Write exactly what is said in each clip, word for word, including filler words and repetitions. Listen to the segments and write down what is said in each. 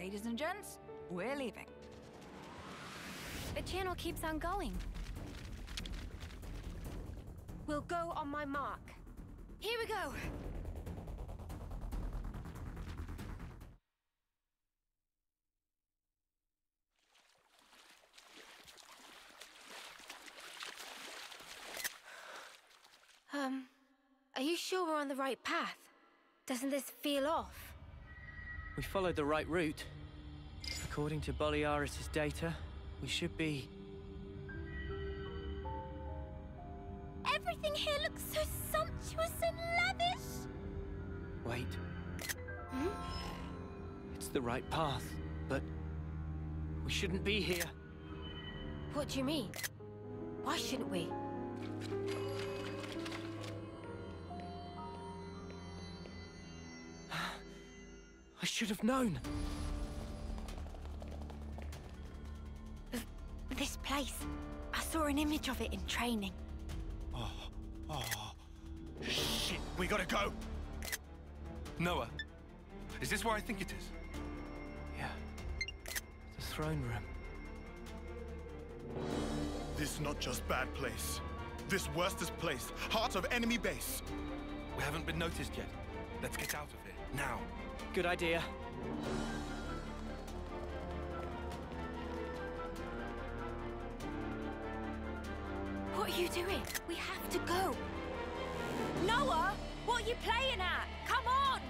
Ladies and gents, we're leaving. The channel keeps on going. We'll go on my mark. Here we go! Um, are you sure we're on the right path? Doesn't this feel off? We followed the right route. According to Boliaris' data, we should be... Everything here looks so sumptuous and lavish! Wait. Hmm? It's the right path, but we shouldn't be here. What do you mean? Why shouldn't we? I should have known. This place. I saw an image of it in training. Oh, oh, shit, we gotta go. Noah, is this where I think it is? Yeah, the throne room. This is not just bad place. This worstest place, heart of enemy base. We haven't been noticed yet. Let's get out of here, now. Good idea. What are you doing? We have to go. Noah, what are you playing at? Come on!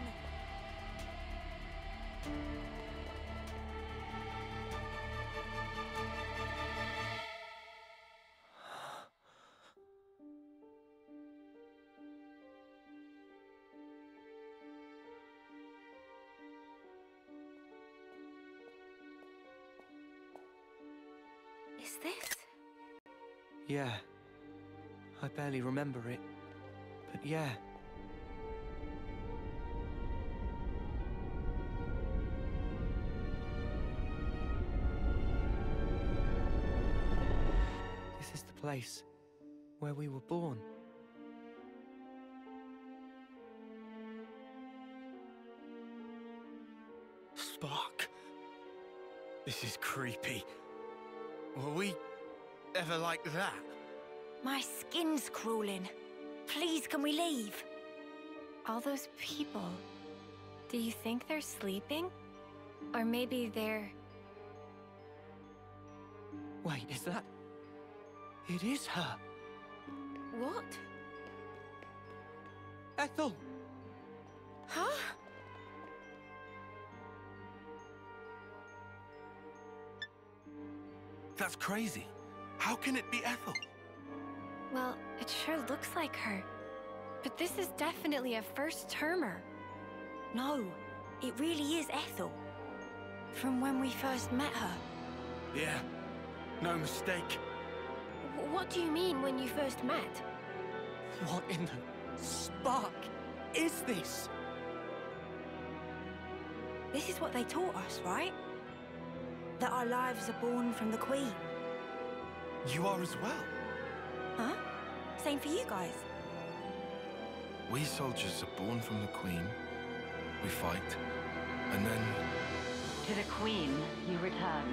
Is this? Yeah. I barely remember it. But yeah. This is the place where we were born. Spark. This is creepy. Were we ever like that? My skin's crawling. Please, can we leave? All those people. Do you think they're sleeping? Or maybe they're... Wait, is that... It is her. What? Ethel! Huh? That's crazy. How can it be Ethel? Well, it sure looks like her. But this is definitely a first-termer. No, it really is Ethel. From when we first met her. Yeah, no mistake. W- what do you mean when you first met? What in the spark is this? This is what they taught us, right? That our lives are born from the Queen. You are as well. Huh? Same for you guys. We soldiers are born from the Queen. We fight, and then... To the Queen you return.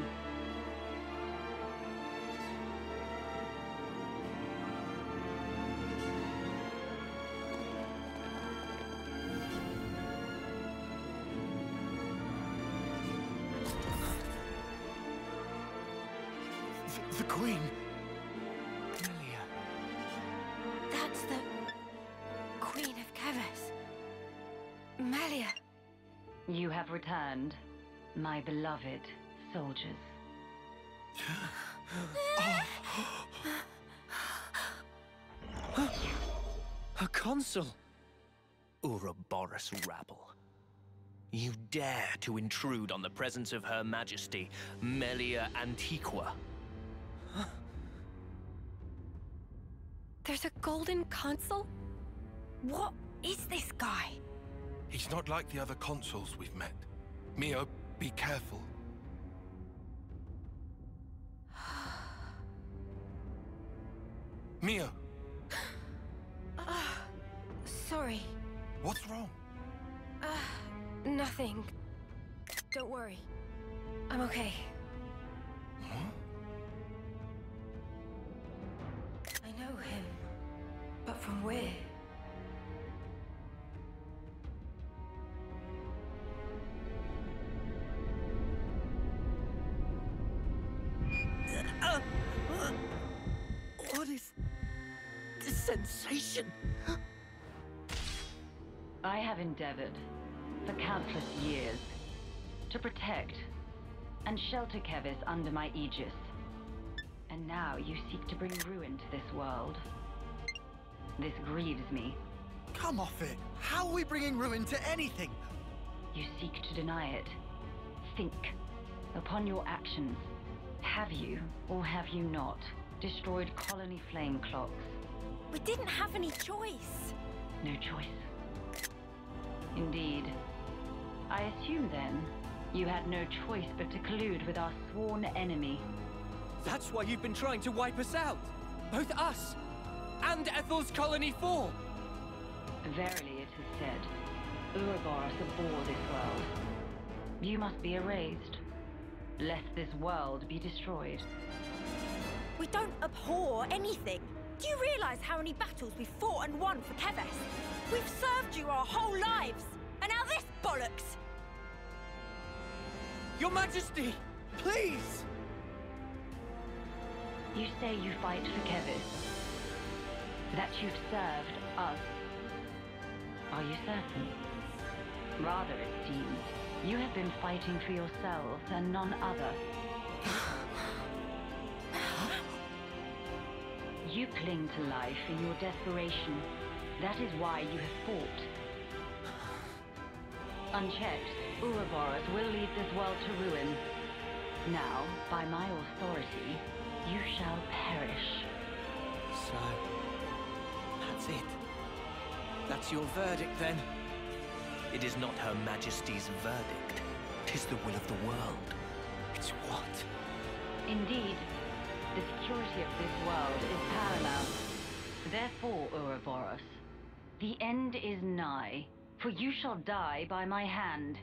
The, the Queen? Melia. That's the... Queen of Kevas. Melia. You have returned, my beloved soldiers. Her consul! Ouroboros rabble. You dare to intrude on the presence of Her Majesty, Melia Antiqua. There's a golden consul? What is this guy? He's not like the other consuls we've met. Mio, be careful. Mio! Uh, sorry. What's wrong? Uh, nothing. Don't worry. I'm okay. Huh? I know him. But from where? Uh, uh, what is this sensation? I have endeavored, for countless years, to protect and shelter Keves under my aegis. And now you seek to bring ruin to this world. This grieves me. Come off it! How are we bringing ruin to anything? You seek to deny it. Think. Upon your actions. Have you, or have you not, destroyed colony flame clocks? We didn't have any choice. No choice. Indeed. I assume then, you had no choice but to collude with our sworn enemy. That's why you've been trying to wipe us out! Both us and Ethel's Colony four! Verily it is said, Ouroboros abhor this world. You must be erased, lest this world be destroyed. We don't abhor anything. Do you realize how many battles we've fought and won for Keves? We've served you our whole lives, and now this bollocks! Your Majesty! Please! You say you fight for Keves, that you've served us. Are you certain? Rather, it seems, you have been fighting for yourselves and none other. You cling to life in your desperation. That is why you have fought. Unchecked, Ouroboros will lead this world to ruin. Now, by my authority, you shall perish. So, that's it. That's your verdict, then? It is not Her Majesty's verdict. 'Tis the will of the world. It's what? Indeed, the security of this world is paramount. Therefore, Ouroboros, the end is nigh, for you shall die by my hand.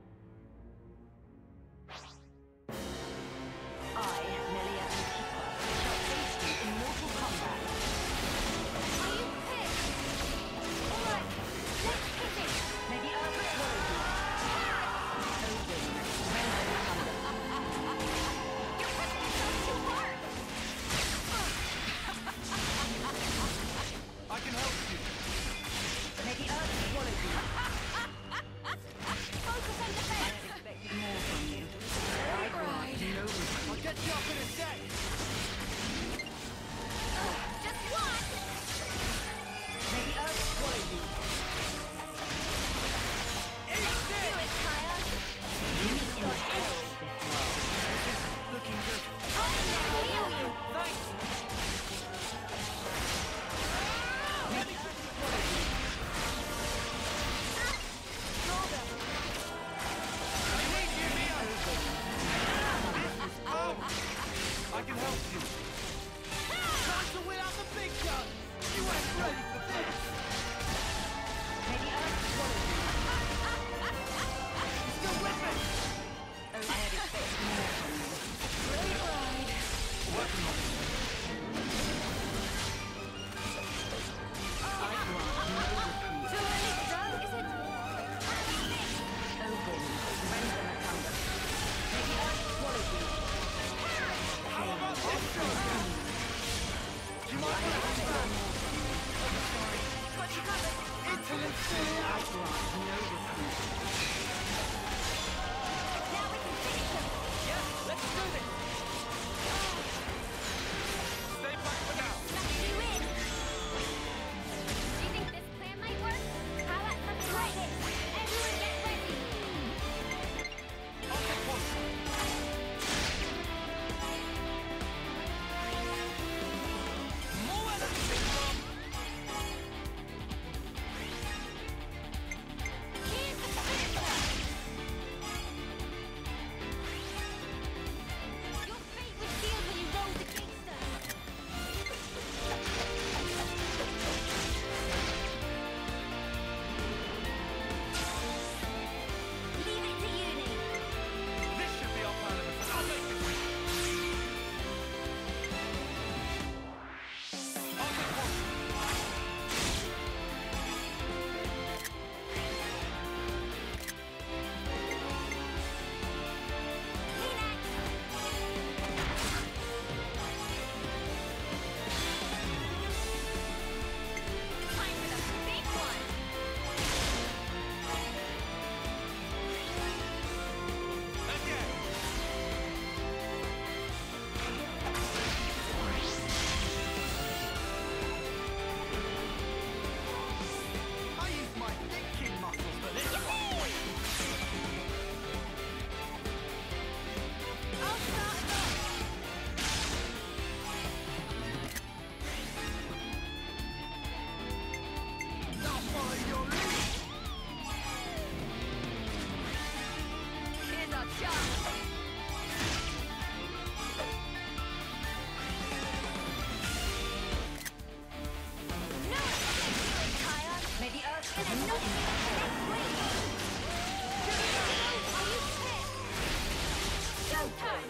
I, Melia Antiqua, shall face you in mortal combat. Are you prepared? All right, let's hit it. May the earth swallow you. Odin, render the thunder. You're pushing yourself too hard. I can help you. May the earth swallow you. Focus on defense. I had expected more from you. I grant no reprieve. I'll get you up in a sec! Just one. May the earth swallow you. Do it, Kaya. You inherit this world. Looking good. I'll never heal you. Thanks! May the earth swallow you. I need you, Mia! Oh! I can help you. Time to win out the big guns! You ain't ready for this! May the earth swallow you. Still with me? I had expected more from you. Great ride. Working on it. I grant no reprieve. Too early to go, is it? O wind, render the thunder. May the earth swallow you. How about this shot? You might want to hang back. Got you covered. Into the I grant no reprieve. Now we can finish him. Yeah, let's do this! Stay back for now. Smash you in. Do you think this plan might work? How about something like this? Everyone get ready. I'll take one. More enemies, Big Mom! Here's the finish. Showtime!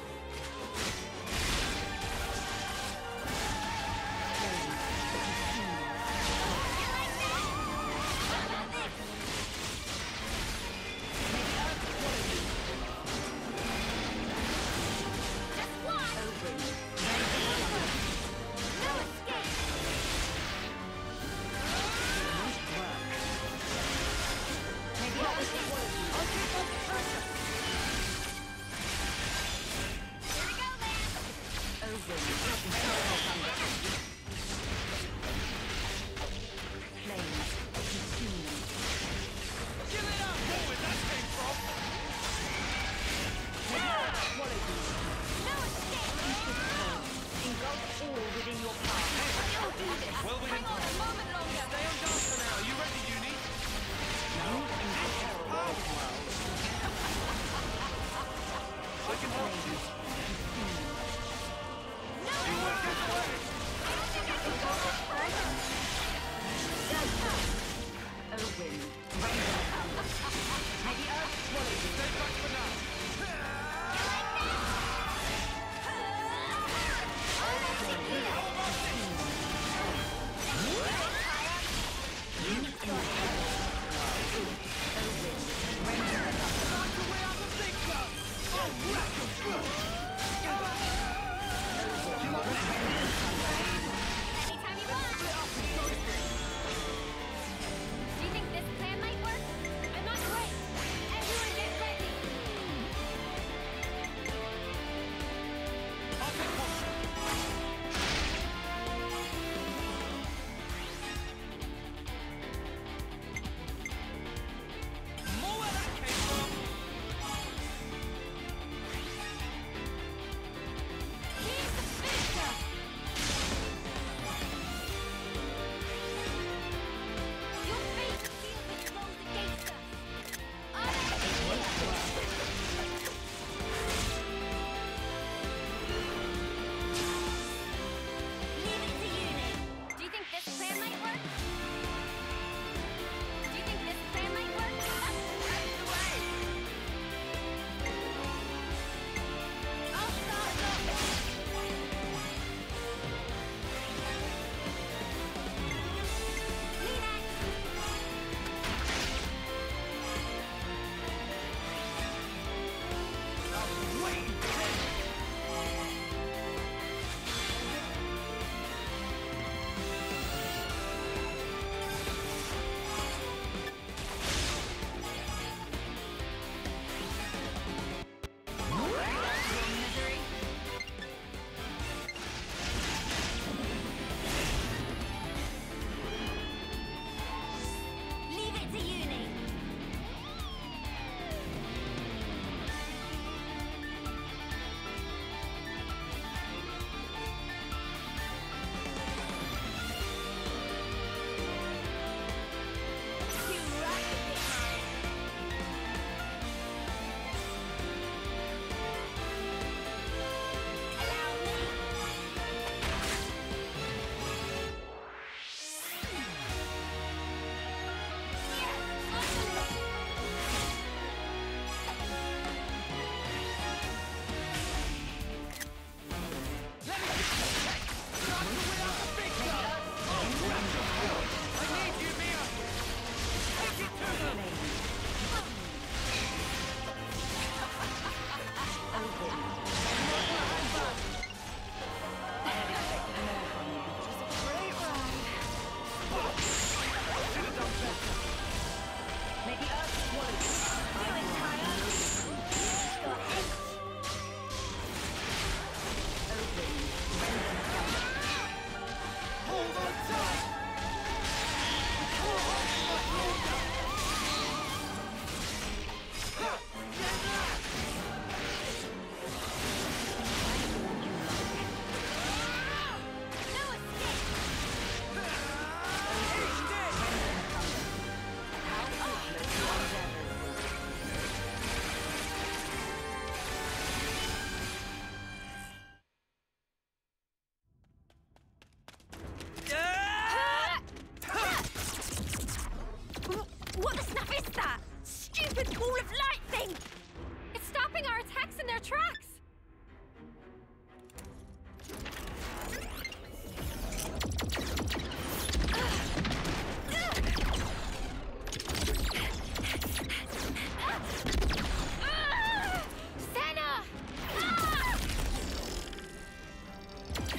What the snap is that? Stupid ball of light thing! It's stopping our attacks in their tracks!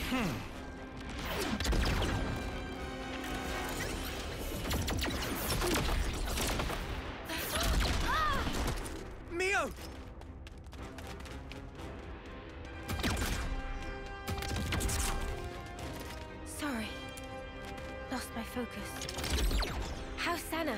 Mio! Sorry. Lost my focus. How's Sana?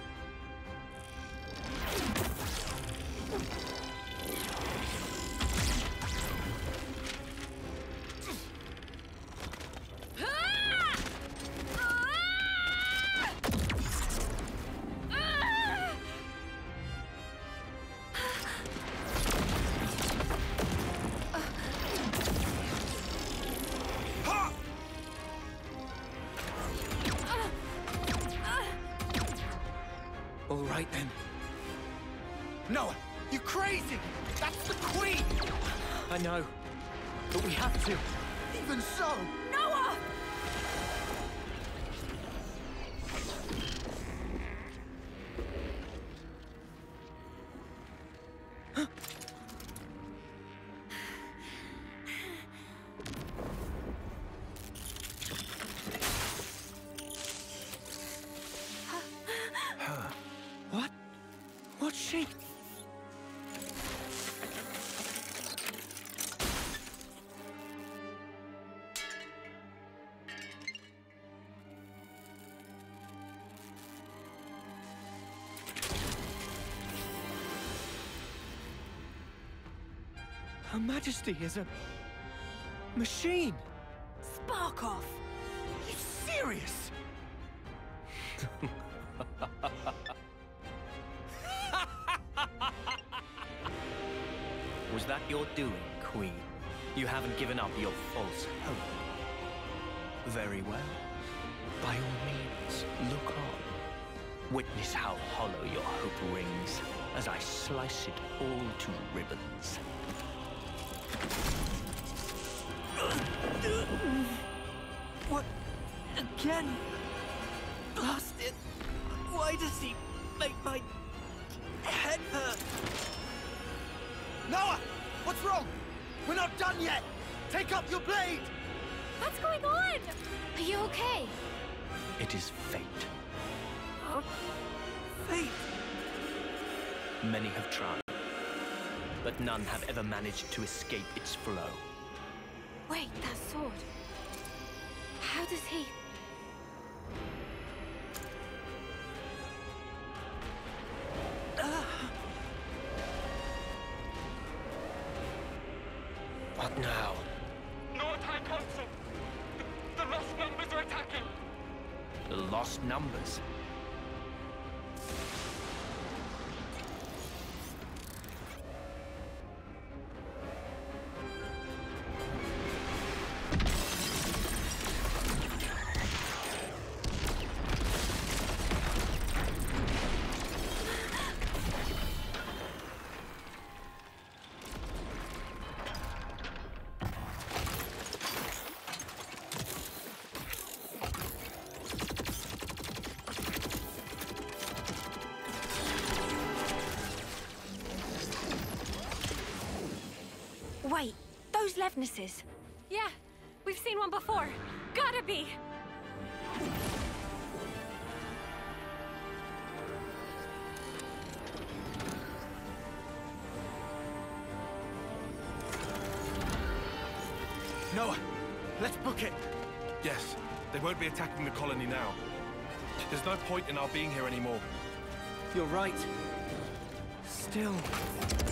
All right then. Noah, you crazy! That's the Queen! I know, but we have to. Even so! Noah! What? What's she? Her Majesty is a machine. Spark off! You serious? Was that your doing, Queen? You haven't given up your false hope. Very well. By all means, look on. Witness how hollow your hope rings as I slice it all to ribbons. What? Again? Blasted! Why does he make my head hurt? Noah! What's wrong? We're not done yet! Take up your blade! What's going on? Are you okay? It is fate. Huh? Fate? Many have tried, but none have ever managed to escape its flow. Wait, that sword. How does he... What now? No attack console! The, the lost numbers are attacking! The lost numbers? Wait, those Levnesses. Yeah, we've seen one before. Gotta be! Noah, let's book it! Yes, they won't be attacking the colony now. There's no point in our being here anymore. You're right. Still,